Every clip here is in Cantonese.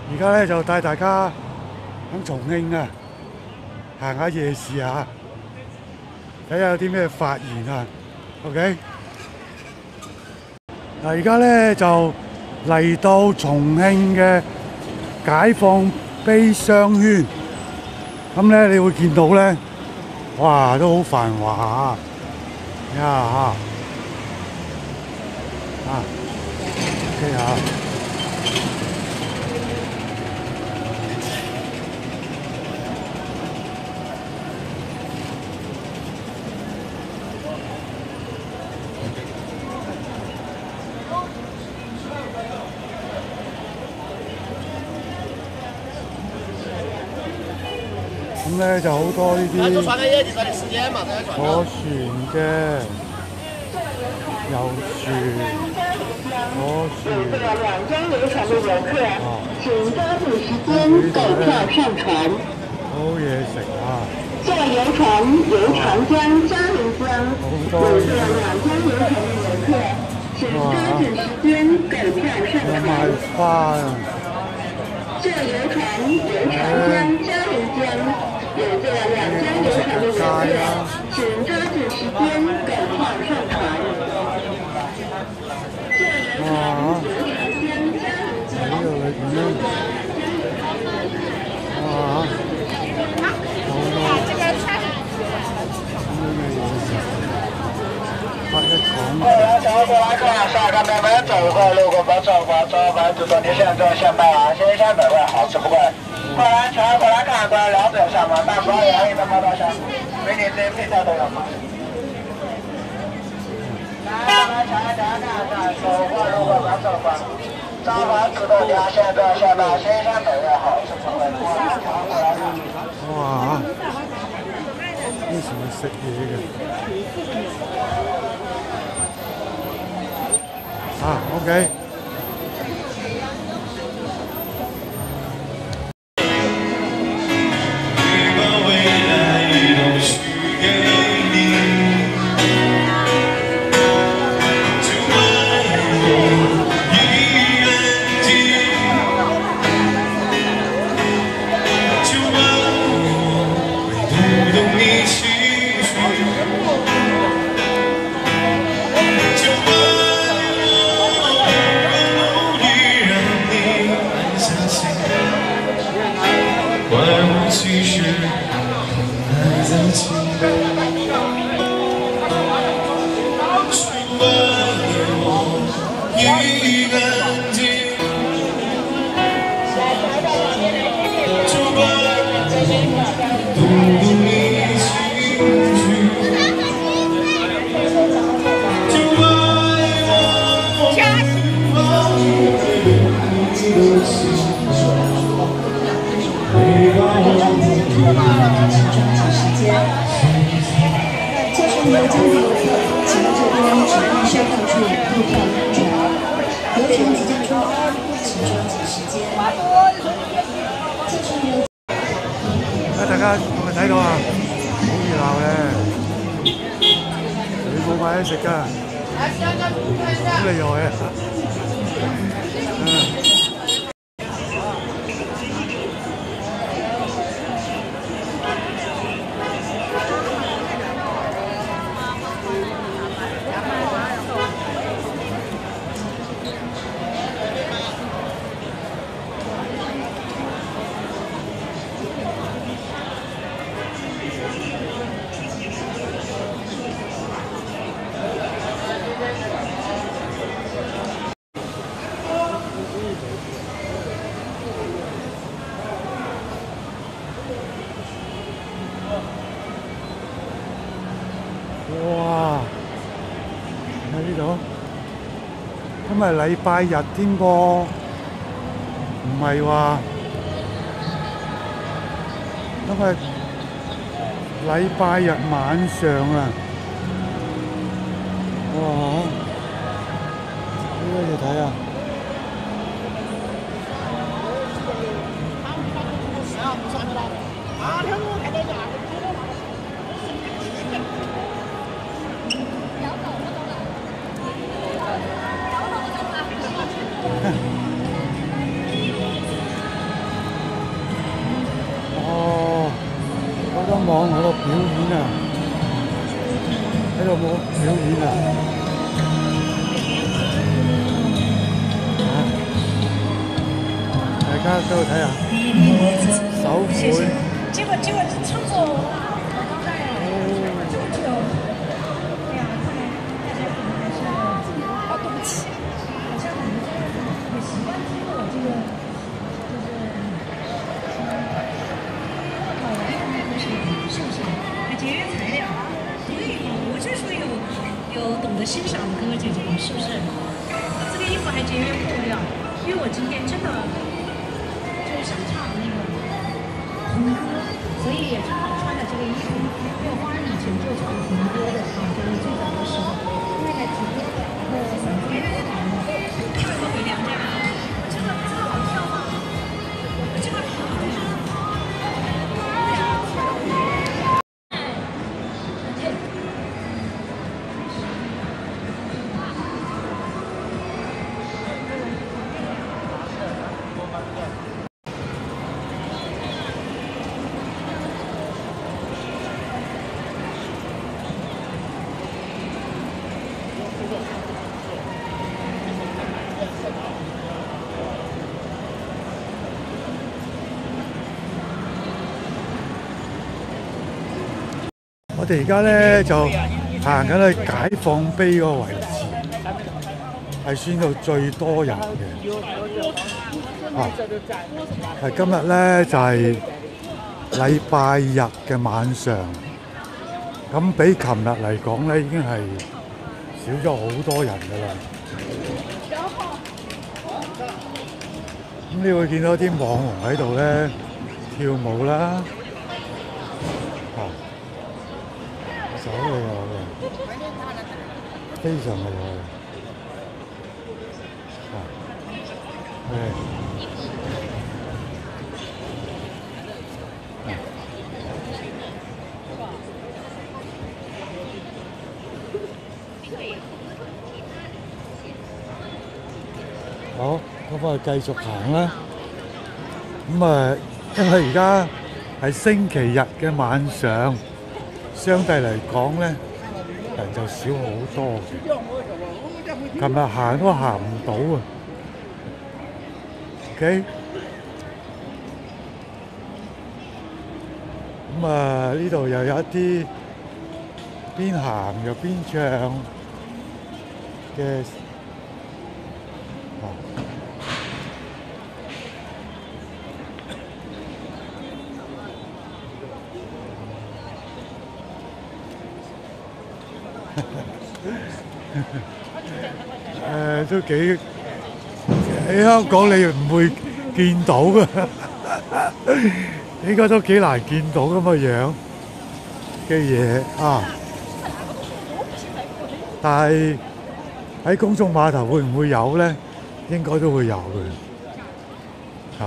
而家咧就帶大家喺重慶啊行下夜市啊，睇下有啲咩發現啊。OK， 嗱而家咧就嚟到重慶嘅解放碑商圈，咁咧你會見到咧，哇都好繁華啊！呀OK 啊。咁咧就好多呢啲坐船嘅遊船、坐船。这2张流程的游客，請抓緊時間購票上船。好嘢食啊！下遊船由長江、嘉陵江，有這2張流程的遊客，請抓緊時間購票上船。賣花啊！這遊船由長江、嘉陵江。有這2張流程的遊客，請抓緊時間購票上船。這遊船由長江、嘉陵江。哇！這個菜發一廠。過來看，下個妹妹走過，路過不走過，走過就說你先走先買啊，先買會好吃不貴。過來瞧，過來看，過來了解一下嘛，大包洋芋的毛刀香，美女这配菜都有吗？来瞧一瞧，看看，走过路过不走过，早饭吃的点，先走先买，新鲜美味好吃不贵。過來瞧，過來看。哇！呢時咪食嘢嘅。OK。大家係咪睇到啊？好熱鬧嘅，你冇買嘢食㗎，好厲害啊！哇！喺呢度，今日禮拜日添噃，唔係話今日禮拜日晚上啊！哇！呢個你睇啊！ 網喺度表演啊，喺度冇表演啊！大家都睇下，手繪。 结果创作这么久，哎呀，看来大家可能还是对不起，好像很多也习惯听我这个，是不是？还节约材料，对，我就说有懂得欣赏的哥哥姐姐们，是不是？这个衣服还节约布料，因为我今天真的就是想唱那个红歌，所以也正好穿的这个衣服，因为花儿以前就唱红歌的啊，就是最早的时候，因为来直播，然后嗓子也很好，唱歌回娘家，这个好跳吗？这个很好听。 我哋而家咧就行緊去解放碑個位置，係算到最多人嘅。係今日咧就係禮拜日嘅晚上，咁比琴日嚟講咧已經係少咗好多人㗎啦。咁你會見到啲網紅喺度咧跳舞啦。好厲害嘅，非常厲害。好，咁我哋繼續行啦。咁啊，因為而家係星期日嘅晚上。相對嚟講咧，人就少好多嘅。琴日行都行唔到啊。OK， 咁啊呢度又有一啲邊行又邊唱嘅。都幾喺香港你唔會見到嘅，應該都幾難見到咁嘅樣嘅嘢啊！但係喺公眾碼頭會唔會有咧？應該都會有嘅。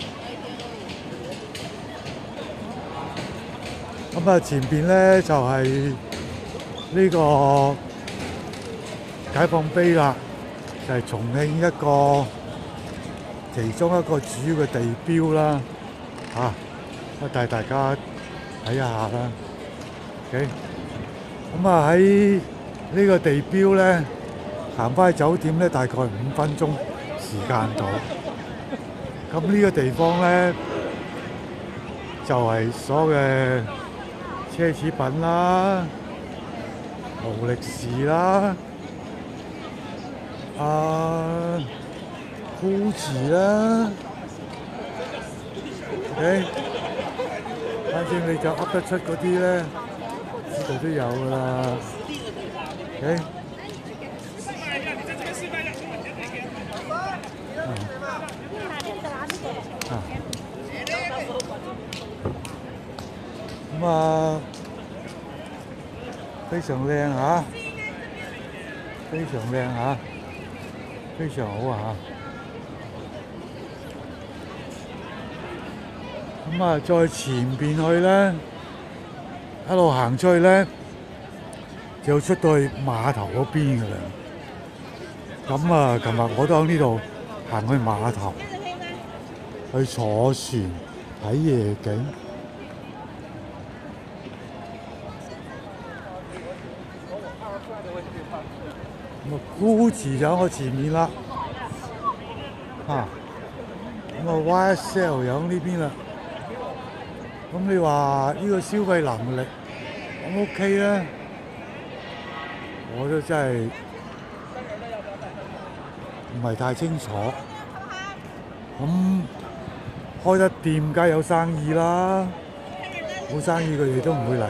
咁啊，前邊咧就係呢個解放碑啦。就係重慶一個其中一個主要嘅地標啦，我帶大家睇下啦。OK， 咁啊喺呢個地標咧，行翻去酒店咧，大概5分鐘時間到。咁呢個地方咧，就係所有嘅奢侈品啦、勞力士啦。Gucci 啦 ，OK， 反正你就噏得出嗰啲咧，呢度都有㗎啦 ，OK。咁啊，非常靚嚇，非常靚嚇。非常好啊！咁啊，再前邊去咧，一路行出去咧，就出到去碼頭嗰邊㗎啦。咁啊，琴日我都喺呢度行去碼頭，去坐船睇夜景。 咁啊，Gucci就喺我前面啦，咁啊 YSL 又喺呢邊啦。咁你話呢個消費能力咁 OK 咧？我都真係唔係太清楚。咁開得店梗係有生意啦，冇生意佢哋都唔會嚟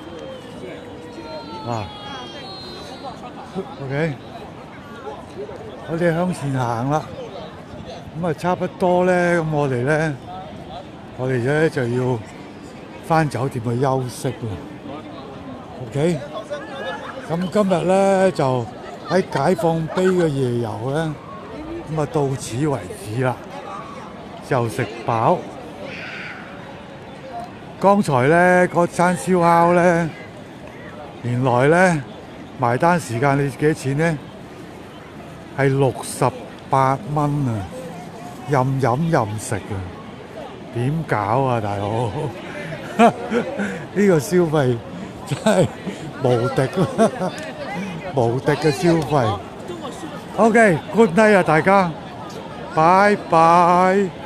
嘅。OK， 我哋向前行啦。咁啊，差不多咧，咁我哋咧就要返酒店去休息喎。OK， 咁今日咧就喺解放碑嘅夜遊咧，咁啊到此為止啦，就食飽。剛才咧嗰餐燒烤咧，原來咧埋單時間你幾多錢咧？係68蚊啊！任飲任食啊！點搞啊，大佬？呢個消費真係無敵啦！無敵嘅消費。OK，good night 啊，大家，拜拜。